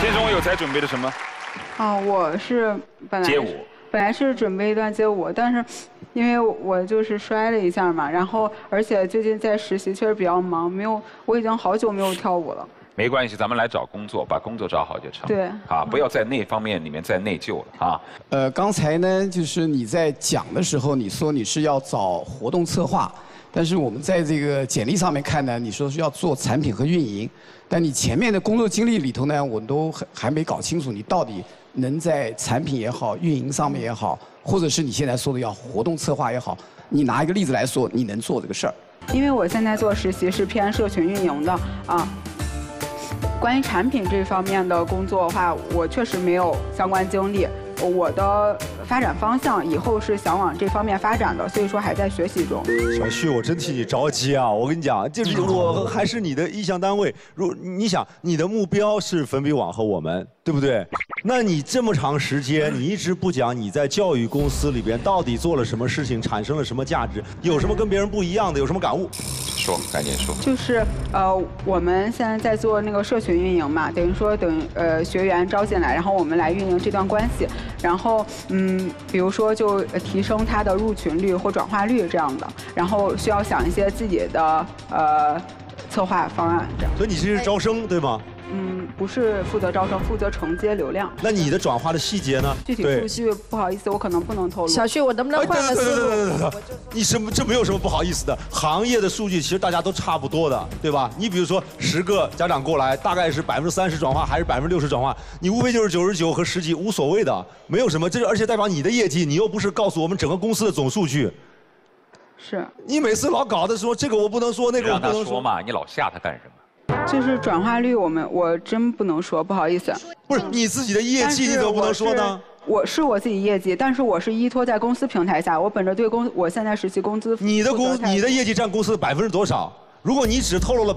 先生，我有才准备的什么？ 我是街舞。 本来是准备一段街舞，但是因为我就是摔了一下嘛，然后而且最近在实习，确实比较忙，我已经好久没有跳舞了。 没关系，咱们来找工作，把工作找好就成。 对。 不要在那方面里面再内疚了啊。 刚才呢，就是你在讲的时候，你说你是要找活动策划，但是我们在这个简历上面看呢，你说是要做产品和运营，但你前面的工作经历里头呢，我都还没搞清楚你到底能在产品也好、运营上面也好，或者是你现在说的要活动策划也好，你拿一个例子来说，你能做这个事儿？ 因为我现在做实习是偏社群运营的关于产品这方面的工作的话，我确实没有相关经历。我的发展方向以后是想往这方面发展的，所以说还在学习中。 小旭，我真替你着急啊！我跟你讲，就是我还是你的意向单位。你想，你的目标是粉笔网和我们，对不对？那你这么长时间，你一直不讲你在教育公司里边到底做了什么事情，产生了什么价值，有什么跟别人不一样的，有什么感悟？ 说，赶紧说。 就是我们现在在做那个社群运营嘛，等于说学员招进来，然后我们来运营这段关系，然后比如说就提升他的入群率或转化率这样的，然后需要想一些自己的策划方案这样。 所以你这是招生对吗？ 不是负责招生，负责承接流量。 那你的转化的细节呢？ 具体数据不好意思，我可能不能透露。 小旭，我能不能换个思路？ 你这没有什么不好意思的，行业的数据其实大家都差不多的，对吧？你比如说10个家长过来，大概是30%转化还是60%转化，你无非就是99和10几，无所谓的，没有什么。而且代表你的业绩，你又不是告诉我们整个公司的总数据。 是。 你每次老搞的说这个我不能说，那个我不能说。 让他说嘛，你老吓他干什么？ 就是转化率，我真不能说，不好意思。 不是你自己的业绩，你怎么不能说呢？ 我自己业绩，但是我是依托在公司平台下，我本着对我现在实习工资。 你的业绩占公司的%多少？如果你只透露了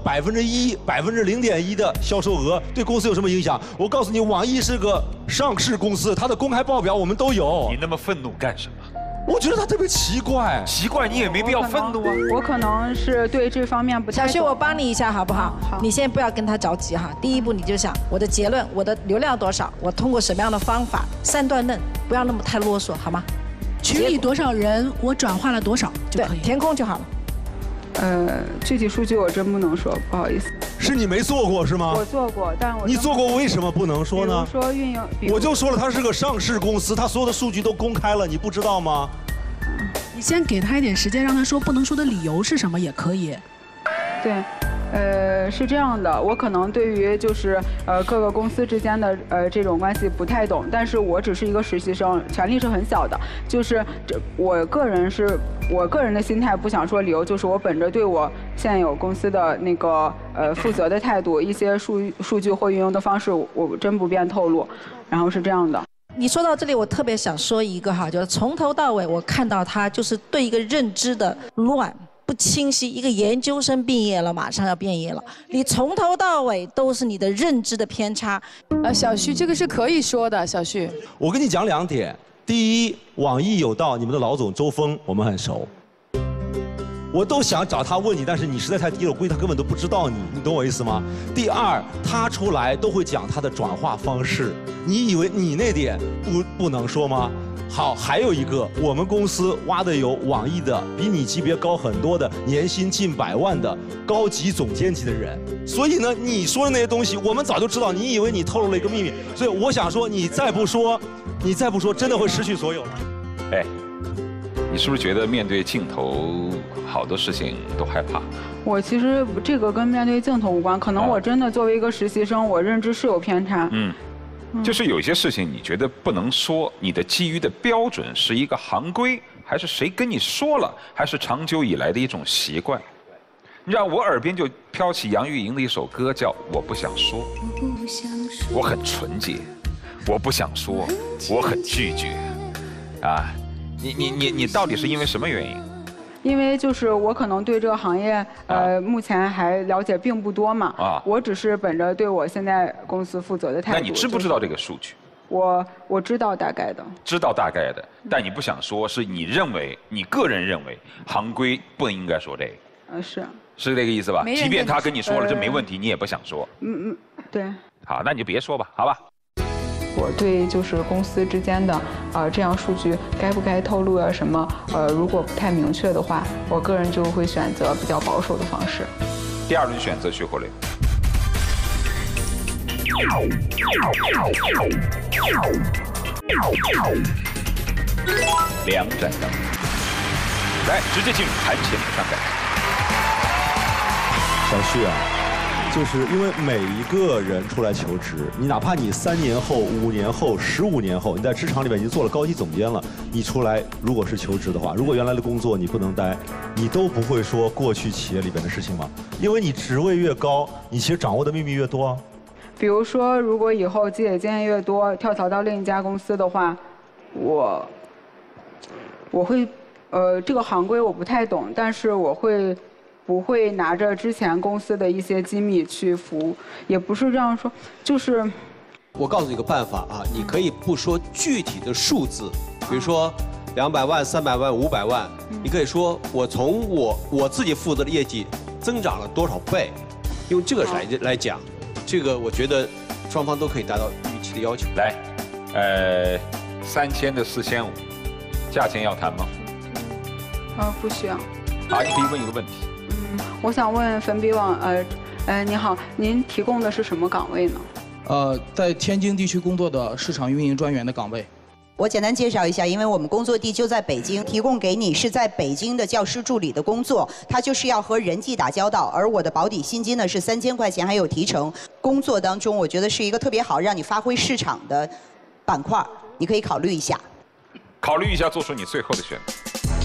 1%、0.1%的销售额，对公司有什么影响？我告诉你，网易是个上市公司，它的公开报表我们都有。 你那么愤怒干什么？ 我觉得他特别奇怪。 奇怪，你也没必要愤怒啊。 我可能是对这方面不太懂。 小旭，我帮你一下好不好？好。你先不要跟他着急哈。第一步你就想我的结论，我的流量多少，我通过什么样的方法，3段论，不要那么太啰嗦，好吗？ 群里多少人，我转化了多少就可以。 对，填空就好了。 具体数据我真不能说，不好意思。 是你没做过是吗？ 我做过，但你做过为什么不能说呢？ 比如说运营， 我就说了，它是个上市公司，它所有的数据都公开了，你不知道吗？ 你先给他一点时间，让他说不能说的理由是什么也可以。 对。是这样的，我可能对于就是各个公司之间的这种关系不太懂，但是我只是一个实习生，权力是很小的。就是我个人的心态，不想说理由，就是我本着对我现有公司的那个负责的态度，一些数据或运用的方式，我真不便透露。然后是这样的。 你说到这里，我特别想说一个哈，就是从头到尾我看到他就是对一个认知的乱。不清晰，一个研究生毕业了，马上要毕业了，你从头到尾都是你的认知的偏差。 小旭，这个是可以说的，小旭。 我跟你讲2点，第一，网易有道，你们的老总周峰，我们很熟。我都想找他问你，但是你实在太低了，我估计他根本都不知道你，你懂我意思吗？第二，他出来都会讲他的转化方式，你以为你那点不能说吗？好，还有一个，我们公司挖的有网易的比你级别高很多的，年薪近100万的高级总监级的人，所以呢，你说的那些东西，我们早就知道。你以为你透露了一个秘密，所以我想说，你再不说，真的会失去所有了。 哎，你是不是觉得面对镜头，好多事情都害怕？ 我其实这个跟面对镜头无关，可能我真的作为一个实习生，我认知是有偏差。 就是有些事情你觉得不能说，你的基于的标准是一个行规，还是谁跟你说了，还是长久以来的一种习惯？你知道我耳边就飘起杨钰莹的一首歌，叫《我不想说》。我很纯洁，我不想说，我很拒绝。啊，你到底是因为什么原因？ 因为就是我可能对这个行业目前还了解并不多嘛，我只是本着对我现在公司负责的态度。 那你知不知道这个数据？ 我知道大概的。知道大概的，但你不想说，是你个人认为行规不应该说这个。是这个意思吧？即便他跟你说了这没问题，你也不想说。 对。 好，那你就别说吧，好吧？ 我对就是公司之间的这样数据该不该透露啊什么如果不太明确的话，我个人就会选择比较保守的方式。 第2轮选择徐慧蕾。2盏灯，来直接进入谈钱上感。 小旭啊，就是因为每一个人出来求职，你哪怕你3年后、5年后、15年后，你在职场里面已经做了高级总监了，你出来如果是求职的话，如果原来的工作你不能待，你都不会说过去企业里边的事情吗？因为你职位越高，你其实掌握的秘密越多啊。 比如说，如果以后积累经验越多，跳槽到另一家公司的话，我会这个行规我不太懂，但是我不会拿着之前公司的一些机密去服，也不是这样说，就是我告诉你个办法啊，你可以不说具体的数字，比如说200万、300万、500万，你可以说我从我自己负责的业绩增长了多少倍，用这个来讲，这个我觉得双方都可以达到预期的要求。 来，3000的4500，价钱要谈吗？ 不需要。 好，你可以问一个问题。 我想问粉笔网，你好，您提供的是什么岗位呢？ 在天津地区工作的市场运营专员的岗位。 我简单介绍一下，因为我们工作地就在北京，提供给你是在北京的教师助理的工作，他就是要和人际打交道，而我的保底薪金呢是3000块钱，还有提成。工作当中，我觉得是一个特别好让你发挥市场的板块，你可以考虑一下。 考虑一下，做出你最后的选择。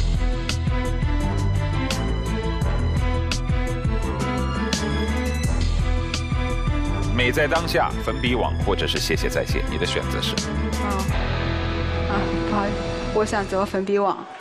美在当下、粉笔网或者是谢谢在线，你的选择是？ 不好意思，我选择粉笔网。